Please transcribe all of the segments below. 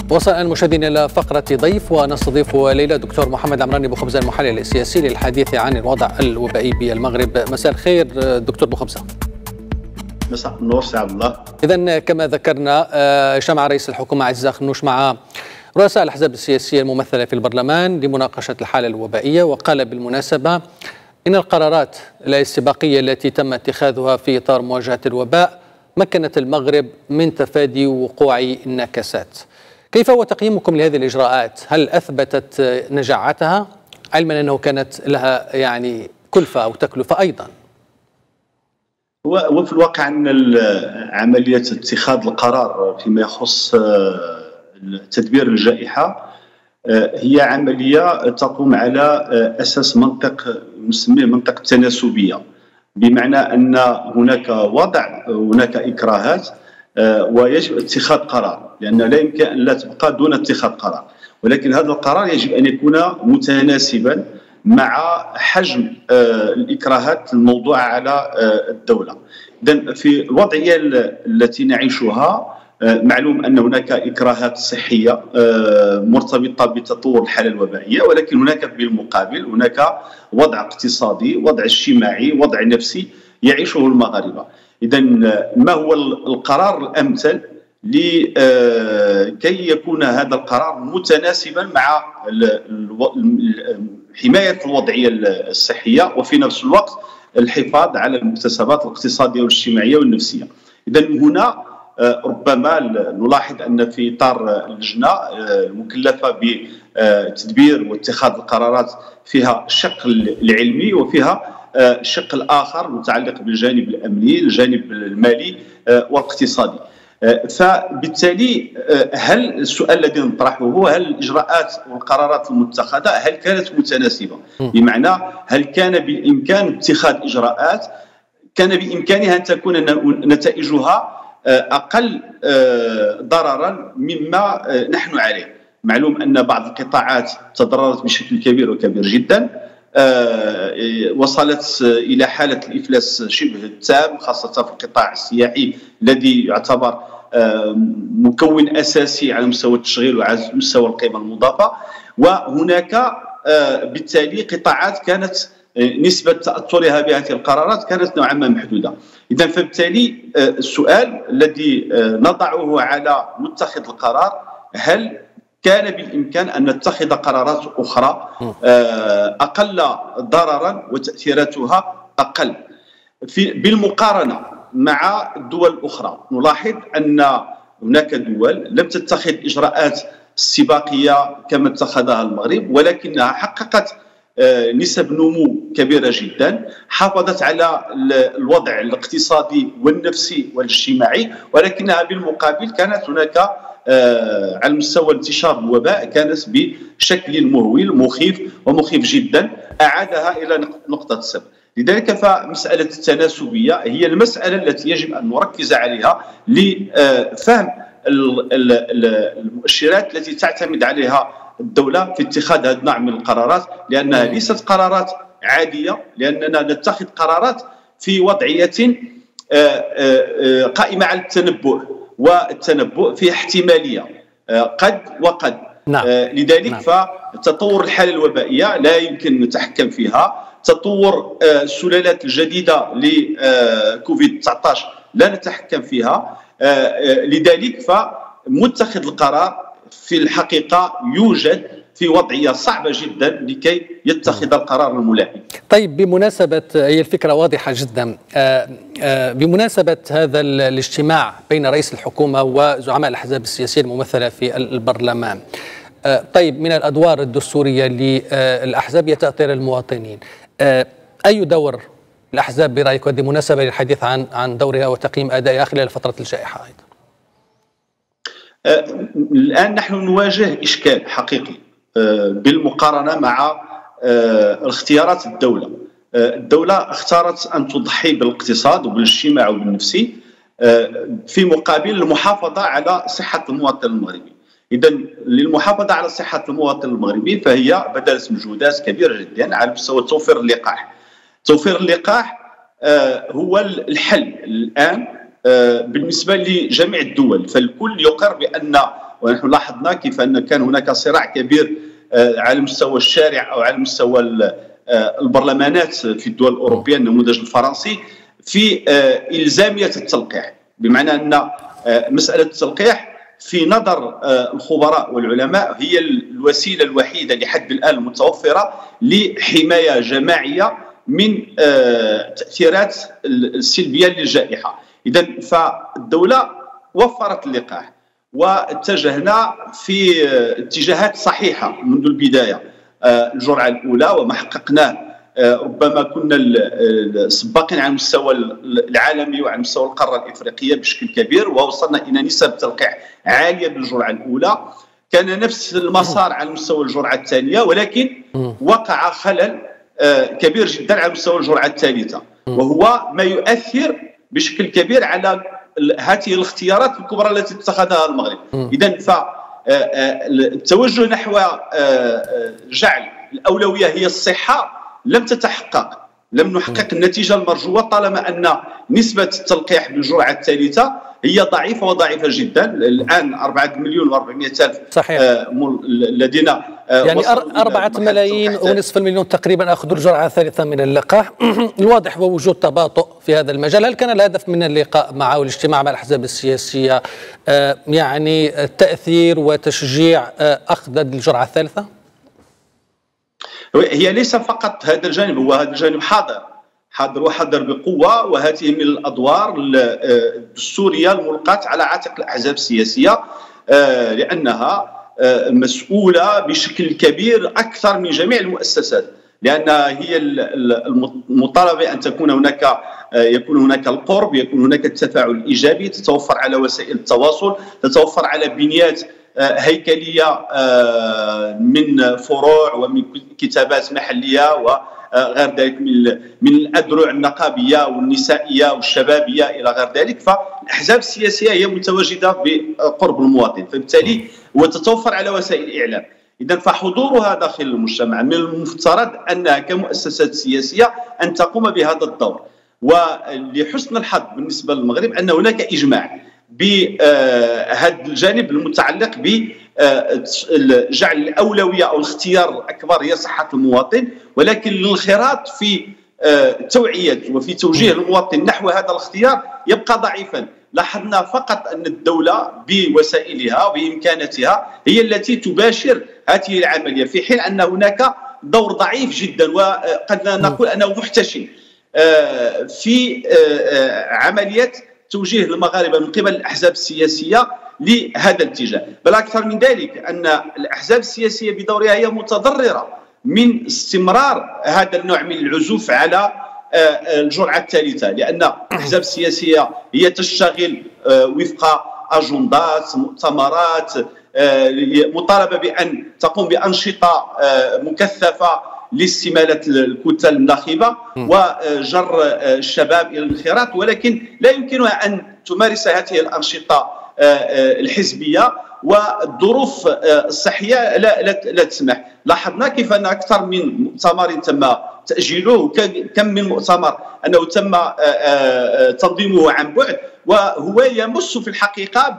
وصل المشاهدين إلى فقرة ضيف، ونستضيف ليلى دكتور محمد العمراني بوخبزة المحلل السياسي للحديث عن الوضع الوبائي بالمغرب. مساء الخير دكتور بوخبزة. مساء النور سي عبد الله. إذن كما ذكرنا اجتمع رئيس الحكومة عزيز خنوش مع رؤساء الأحزاب السياسية الممثلة في البرلمان لمناقشة الحالة الوبائية، وقال بالمناسبة إن القرارات الاستباقية التي تم اتخاذها في إطار مواجهة الوباء مكنت المغرب من تفادي وقوع النكسات. كيف هو تقييمكم لهذه الإجراءات؟ هل أثبتت نجاعتها، علما أنه كانت لها كلفة أو تكلفة أيضا؟ وفي الواقع أن عملية اتخاذ القرار فيما يخص تدبير الجائحة هي عملية تقوم على أساس منطق نسميه منطق التناسبية، بمعنى أن هناك إكراهات ويجب اتخاذ قرار، لأن لا يمكن أن لا تبقى دون اتخاذ قرار، ولكن هذا القرار يجب أن يكون متناسبا مع حجم الإكراهات الموضوعة على الدولة. إذن في الوضعية التي نعيشها معلوم أن هناك إكراهات صحية مرتبطة بتطور الحالة الوبائية، ولكن هناك بالمقابل هناك وضع اقتصادي، وضع اجتماعي، وضع نفسي يعيشه المغاربة. إذن ما هو القرار الأمثل لكي يكون هذا القرار متناسبا مع حماية الوضعية الصحية وفي نفس الوقت الحفاظ على المكتسبات الاقتصادية والاجتماعية والنفسية؟ إذن هنا ربما نلاحظ أن في إطار اللجنة المكلفة بتدبير واتخاذ القرارات فيها الشق العلمي وفيها الشق الآخر متعلق بالجانب الأمني، الجانب المالي والاقتصادي. فبالتالي هل السؤال الذي نطرحه هو هل الإجراءات والقرارات المتخذة هل كانت متناسبة؟ بمعنى هل كان بالإمكان اتخاذ إجراءات كان بإمكانها أن تكون نتائجها أقل ضررا مما نحن عليه؟ معلوم أن بعض القطاعات تضررت بشكل كبير وكبير جدا، وصلت إلى حالة الإفلاس شبه التام، خاصة في القطاع السياحي الذي يعتبر مكون أساسي على مستوى التشغيل وعلى مستوى القيمة المضافة. وهناك بالتالي قطاعات كانت نسبة تأثرها بهذه القرارات كانت نوعا ما محدودة. إذن فبالتالي السؤال الذي نضعه على متخذ القرار هل كان بالإمكان أن نتخذ قرارات أخرى أقل ضررا وتأثيراتها أقل بالمقارنة مع الدول الأخرى؟ نلاحظ أن هناك دول لم تتخذ إجراءات استباقية كما اتخذها المغرب، ولكنها حققت نسب نمو كبيرة جدا، حافظت على الوضع الاقتصادي والنفسي والاجتماعي، ولكنها بالمقابل كانت هناك على مستوى انتشار الوباء كانت بشكل مهول مخيف جدا، أعادها إلى نقطة الصفر. لذلك فمسألة التناسبية هي المسألة التي يجب أن نركز عليها لفهم المؤشرات التي تعتمد عليها الدولة في اتخاذ هذا النوع من القرارات، لأنها ليست قرارات عادية، لأننا نتخذ قرارات في وضعية قائمة على التنبؤ، والتنبؤ في احتمالية قد وقد. لذلك فتطور الحالة الوبائية لا يمكن نتحكم فيها، تطور السلالات الجديدة لكوفيد 19 لا نتحكم فيها. لذلك فمتخذ القرار في الحقيقة يوجد في وضعية صعبة جدا لكي يتخذ القرار الملائم. طيب، بمناسبة هي الفكرة واضحة جدا، بمناسبة هذا الاجتماع بين رئيس الحكومة وزعماء الأحزاب السياسية الممثلة في البرلمان، طيب من الأدوار الدستورية للأحزاب هي تأطير المواطنين، أي دور الأحزاب برأيك؟ وهذه مناسبة للحديث عن دورها وتقييم أدائها خلال فترة الجائحة أيضا. الآن نحن نواجه إشكال حقيقي بالمقارنة مع اختيارات الدولة. الدولة اختارت أن تضحي بالاقتصاد وبالاجتماع وبالنفسي في مقابل المحافظة على صحة المواطن المغربي. إذن للمحافظة على صحة المواطن المغربي فهي بذلت مجهودات كبيرة جدا على مستوى توفير اللقاح. توفير اللقاح هو الحل الآن بالنسبة لجميع الدول، فالكل يقر بأن ونحن لاحظنا كيف أن كان هناك صراع كبير على مستوى الشارع أو على مستوى البرلمانات في الدول الأوروبية، النموذج الفرنسي، في إلزامية التلقيح، بمعنى أن مسألة التلقيح في نظر الخبراء والعلماء هي الوسيلة الوحيدة لحد الآن المتوفرة لحماية جماعية من التأثيرات السلبية للجائحة. إذن فالدولة وفرت اللقاح، واتجهنا في اتجاهات صحيحة منذ البداية. الجرعة الأولى وما حققناه ربما كنا سباقين على المستوى العالمي وعلى مستوى القارة الإفريقية بشكل كبير، ووصلنا إلى نسب تلقيح عالية بالجرعة الأولى. كان نفس المسار على مستوى الجرعة الثانية، ولكن وقع خلل كبير جدا على مستوى الجرعة الثالثة، وهو ما يؤثر بشكل كبير على هذه الاختيارات الكبرى التي اتخذها المغرب. إذن فالتوجه نحو جعل الأولوية هي الصحة لم تتحقق، لم نحقق النتيجة المرجوة طالما أن نسبة التلقيح بالجرعة الثالثة هي ضعيفة وضعيفة جدا. الآن 4,400,000 الذين يعني 4 ملايين ونصف المليون تقريبا أخذوا الجرعة الثالثة من اللقاح. الواضح هو وجود تباطؤ في هذا المجال. هل كان الهدف من اللقاء معه والاجتماع مع الأحزاب السياسية يعني التأثير وتشجيع أخذ الجرعة الثالثة؟ هي ليس فقط هذا الجانب، هو هذا الجانب حاضر بقوة، وهذه من الأدوار الدستورية الملقاة على عاتق الأحزاب السياسية، لأنها مسؤولة بشكل كبير أكثر من جميع المؤسسات، لأنها هي المطالبة أن يكون هناك القرب، يكون هناك التفاعل الإيجابي، تتوفر على وسائل التواصل، تتوفر على بنيات هيكلية من فروع ومن كتابات محلية وغير ذلك من الأذرع النقابية والنسائية والشبابية إلى غير ذلك. فالأحزاب السياسية هي متواجدة بقرب المواطن، فبالتالي وتتوفر على وسائل الإعلام. إذن فحضورها داخل المجتمع من المفترض أنها كمؤسسات سياسية أن تقوم بهذا الدور. ولحسن الحظ بالنسبة للمغرب أن هناك إجماع بهذا الجانب المتعلق بجعل الأولوية أو الاختيار الأكبر هي صحة المواطن، ولكن الانخراط في توعية وفي توجيه المواطن نحو هذا الاختيار يبقى ضعيفا. لاحظنا فقط أن الدولة بوسائلها وبإمكاناتها هي التي تباشر هذه العملية، في حين أن هناك دور ضعيف جدا وقد نقول أنه محتشم في عملية توجيه المغاربة من قبل الأحزاب السياسية لهذا الاتجاه. بل أكثر من ذلك أن الأحزاب السياسية بدورها هي متضررة من استمرار هذا النوع من العزوف على الجرعة الثالثة، لأن الأحزاب السياسية هي تشتغل وفق أجندات، مؤتمرات، مطالبة بأن تقوم بأنشطة مكثفة لاستمالة الكتل الناخبة وجر الشباب إلى الانخراط، ولكن لا يمكنها أن تمارس هذه الأنشطة الحزبية والظروف الصحية لا تسمح. لاحظنا كيف أن أكثر من مؤتمر تم تأجيله، كم من مؤتمر أنه تم تنظيمه عن بعد، وهو يمس في الحقيقة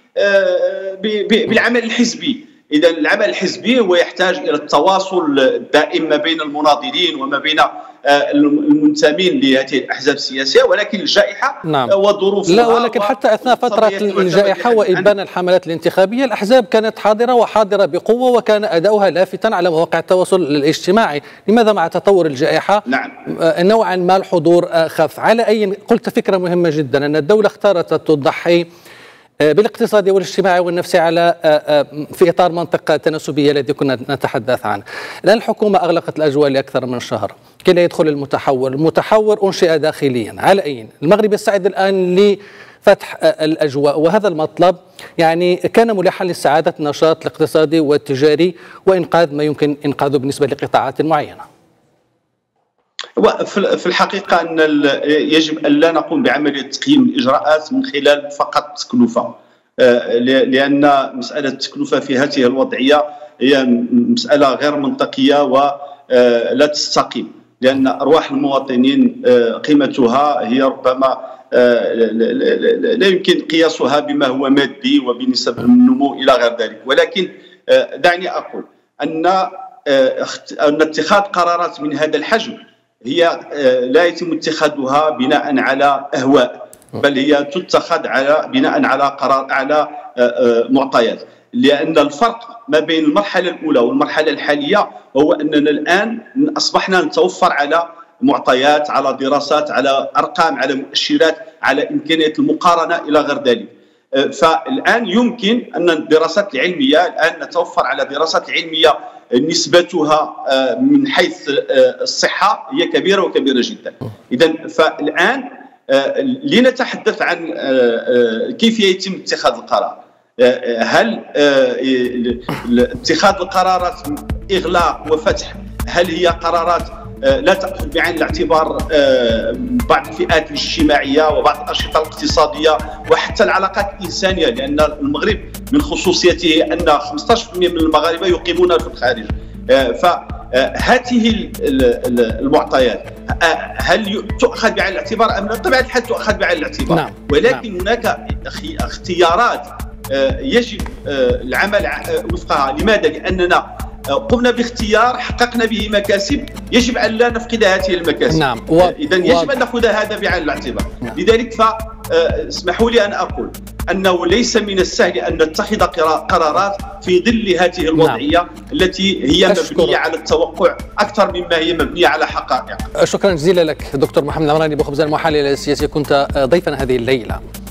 بالعمل الحزبي. إذا العمل الحزبي هو يحتاج إلى التواصل الدائم ما بين المناضلين وما بين المنتمين لهذه الأحزاب السياسية، ولكن الجائحة وظروفها لا، ولكن حتى أثناء فترة الجائحة وإبان الحملات الانتخابية الأحزاب كانت حاضرة بقوة، وكان أداؤها لافتا على مواقع التواصل الاجتماعي. لماذا مع تطور الجائحة نوعا ما الحضور خف؟ على أي قلت فكرة مهمة جدا أن الدولة اختارت تضحي بالاقتصادي والاجتماعي والنفسي على في إطار منطقة تناسبية التي كنا نتحدث عنه. الآن الحكومة أغلقت الأجواء لأكثر من شهر كي لا يدخل المتحور أنشئ داخليا. على أي المغرب يستعد الآن لفتح الأجواء، وهذا المطلب يعني كان ملحا لاستعادة النشاط الاقتصادي والتجاري وإنقاذ ما يمكن إنقاذه بالنسبة لقطاعات معينة. في الحقيقة أن يجب أن لا نقوم بعملية تقييم الإجراءات من خلال فقط تكلفة، لأن مسألة التكلفة في هذه الوضعية هي مسألة غير منطقية ولا تستقيم. لأن أرواح المواطنين قيمتها هي ربما لا يمكن قياسها بما هو مادي وبنسب النمو إلى غير ذلك. ولكن دعني أقول أن اتخاذ قرارات من هذا الحجم هي لا يتم اتخاذها بناء على أهواء، بل هي تتخذ بناء على معطيات. لأن الفرق ما بين المرحلة الأولى والمرحلة الحالية هو أننا الآن أصبحنا نتوفر على معطيات، على دراسات، على أرقام، على مؤشرات، على إمكانية المقارنة إلى غير ذلك. فالآن يمكن أن الدراسات العلمية، الآن نتوفر على دراسات علمية نسبتها من حيث الصحة هي كبيرة وكبيرة جدا. إذن فالآن لنتحدث عن كيف يتم اتخاذ القرار. هل اتخاذ القرارات إغلاق وفتح هل هي قرارات لا تأخذ بعين الاعتبار بعض الفئات الاجتماعية وبعض الأنشطة الاقتصادية وحتى العلاقات الإنسانية؟ لأن المغرب من خصوصيته أن 15% من المغاربة يقيمون في الخارج. فهذه المعطيات هل تؤخذ بعين الاعتبار أم لا؟ طبعا الحال تؤخذ بعين الاعتبار. نعم. ولكن هناك اختيارات يجب العمل وفقها. لماذا؟ لأننا قمنا باختيار حققنا به مكاسب يجب أن لا نفقد هذه المكاسب. نعم. إذن يجب أن نأخذ هذا بعين الاعتبار. نعم. لذلك اسمحوا لي أن أقول أنه ليس من السهل أن نتخذ قرارات في ظل هذه الوضعية. نعم. التي هي مبنية على التوقع أكثر مما هي مبنية على حقائق. شكرا جزيلا لك دكتور محمد العمراني، بخبز المحلل السياسي، كنت ضيفنا هذه الليلة.